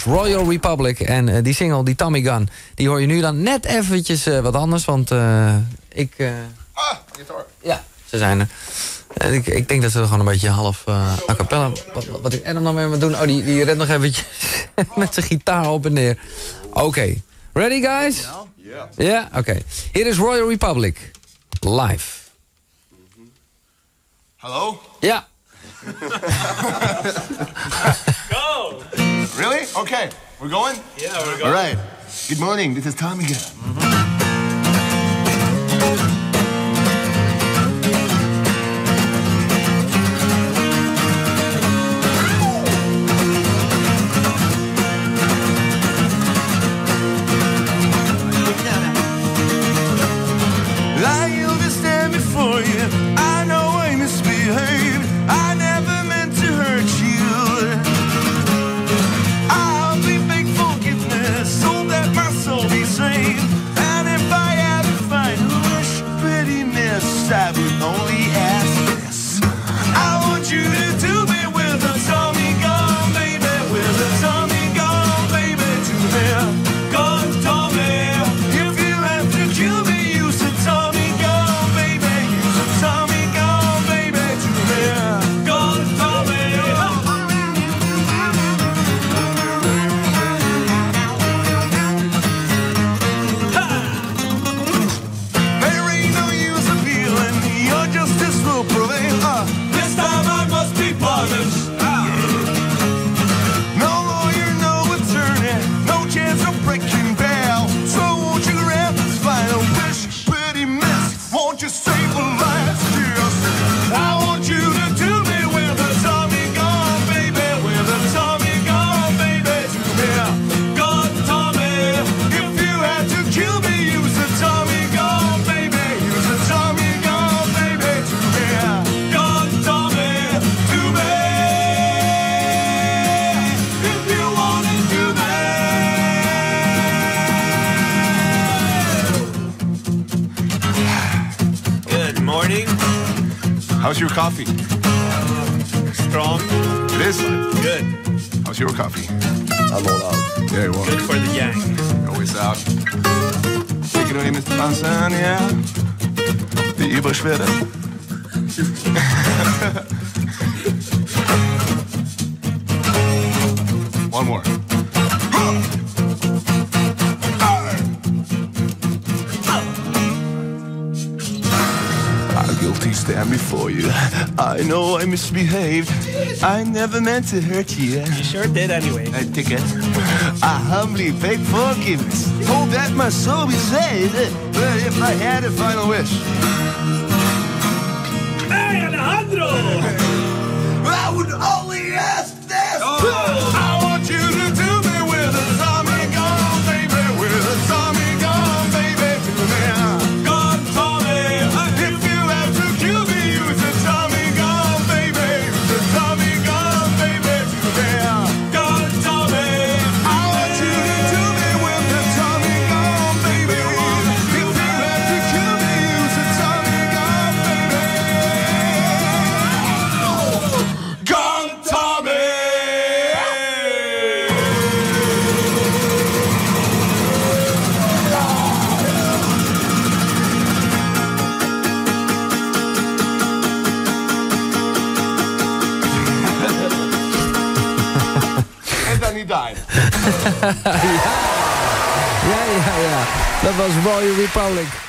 Royal Republic. En die single, die Tommy Gun, die hoor je nu dan net eventjes wat anders. Want ja, ze zijn er. Ik denk dat ze gewoon een beetje half a cappella... Wat ik Adam dan weer moet doen... Oh, die rent nog eventjes met zijn gitaar op en neer. Oké. Ready, guys? Ja. Ja? Oké. Hier is Royal Republic. Live. Hallo? Ja. Go! Really? Okay. We're going? Yeah, we're going. All right. Good morning. This is Tommy again. I would only ask this. I want you to do me with a Tommy gun, baby, with a Tommy gun, baby, to me. Gun, Tommy. If you have to kill me, use a Tommy gun, baby, use a Tommy gun, baby, to me. Gun, Tommy. There ain't no use appealing. Your justice will prevail. This time I must be punished. No lawyer, no attorney, no chance of breaking bail. So won't you grant this final wish, pretty miss? Won't you save a last kiss? I want you to do me with a Tommy gun, baby, with a Tommy gun, baby, to me. Gun, Tommy. If you had to kill me, use a Tommy gun, baby, use a Tommy gun, baby, to me. Gun, Tommy, to me. If you want it to me. Good morning. How's your coffee? Strong. It is? Good. How's your coffee? I'm all out. Yeah, well, Good for the yang. always out. Take it away, Mr. Tanzania. Die Überschwere. One more. I'm guilty, stand before you. I know I misbehaved. I never meant to hurt you. You sure did anyway. I take it. I humbly beg forgiveness. Hope that my soul be saved. But if I had a final wish, Hey, Alejandro! I would only ask this. I want you to do me with a Tommy gun, baby, with a Tommy gun, baby, to me. Gun, Tommy. If you have to kill me, use a Tommy gun, baby, use a Tommy gun, baby, to me. Gun, Tommy. I want you to do me with a Tommy gun, baby. If you have to kill me, use a Tommy gun, baby. Gun, Tommy. En dan niet died. Ja. Dat was Royal Republic.